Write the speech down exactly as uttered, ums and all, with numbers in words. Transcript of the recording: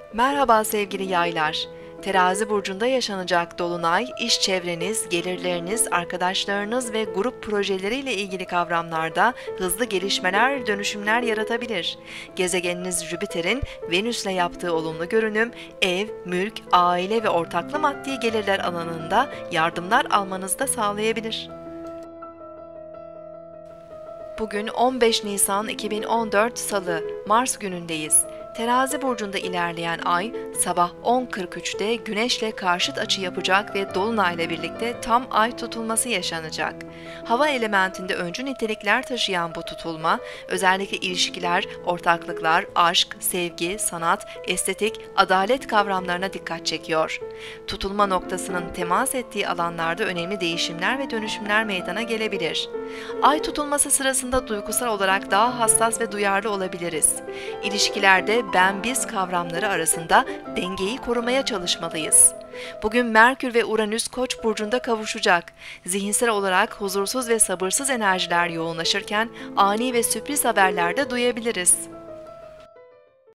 Merhaba sevgili yaylar. Terazi burcunda yaşanacak dolunay, iş çevreniz, gelirleriniz, arkadaşlarınız ve grup projeleriyle ilgili kavramlarda hızlı gelişmeler, dönüşümler yaratabilir. Gezegeniniz Jüpiter'in Venüs'le yaptığı olumlu görünüm, ev, mülk, aile ve ortaklı maddi gelirler alanında yardımlar almanızı da sağlayabilir. Bugün on beş Nisan iki bin on dört Salı, Mars günündeyiz. Terazi burcunda ilerleyen ay sabah on kırk üçte Güneş'le karşıt açı yapacak ve Dolunay'la birlikte tam ay tutulması yaşanacak. Hava elementinde öncü nitelikler taşıyan bu tutulma, özellikle ilişkiler, ortaklıklar, aşk, sevgi, sanat, estetik, adalet kavramlarına dikkat çekiyor. Tutulma noktasının temas ettiği alanlarda önemli değişimler ve dönüşümler meydana gelebilir. Ay tutulması sırasında duygusal olarak daha hassas ve duyarlı olabiliriz. İlişkilerde ben-biz kavramları arasında dengeyi korumaya çalışmalıyız. Bugün Merkür ve Uranüs Koç burcunda kavuşacak. Zihinsel olarak huzursuz ve sabırsız enerjiler yoğunlaşırken ani ve sürpriz haberler de duyabiliriz.